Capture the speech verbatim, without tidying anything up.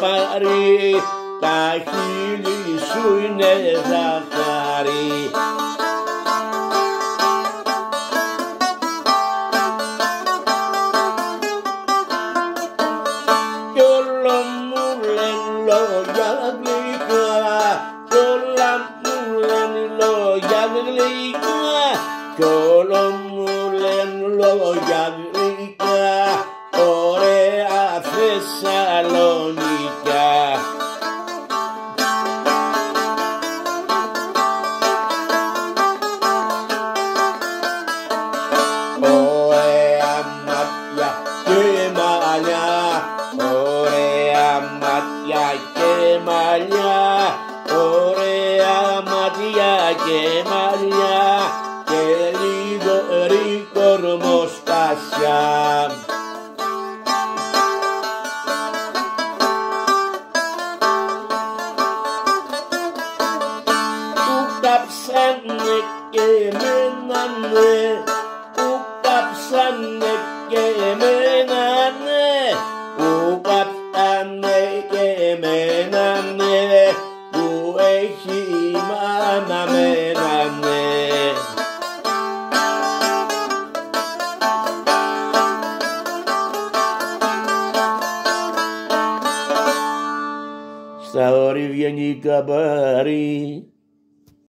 πάρει, τα χείλη σου είναι ζαχάρι. Κι όλο μου λένε λόγια γλυκά, κι όλα μου λένε λόγια γλυκά, κι όλο μου λένε λόγια γλυκά, ωραία Θεσσαλονικά. Ωραία μάτια και μαλλιά, ωραία μάτια και μαλλιά, ωραία μάτια και μαλλιά, και λίγο ρίκορ μοστάσια. Που κάψανε και εμένα ναι, που κάψανε και εμένα ναι, που κάψανε και εμένα ναι, που έχει η μάνα μένα ναι. Στα όρη βγαίνει καμπάρι,